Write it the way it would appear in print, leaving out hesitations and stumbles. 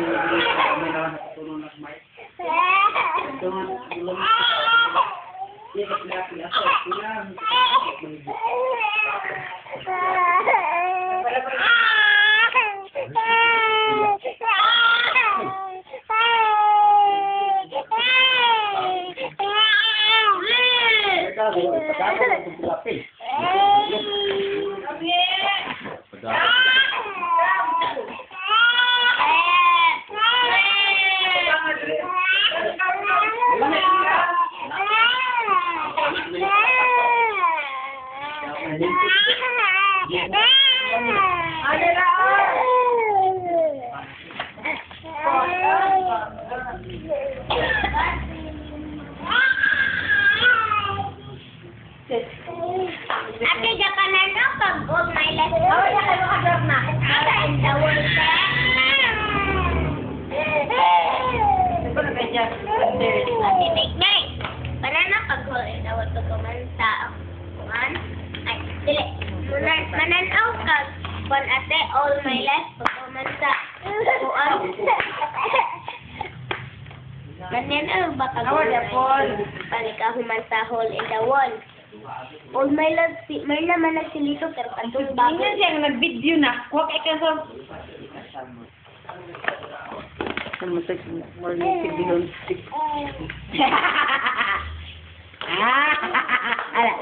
Ate, jakan na no, pag-gold my left. Oh, jakan mo ka-drop na. Ate, in the world, Ate, make night. Para na pag-gold in the world, pag-kumanta. Ay, dili. Mananaw ka. Kung ate, all my left, pag-kumanta. Mananaw ba ka-gold? Balik ka humanta hole in the wall. All my love, may naman nagsilito pero katong bago. Hindi siya nag-video na. Huwag ikaw sa... Samusay more music beyond stick. Ala.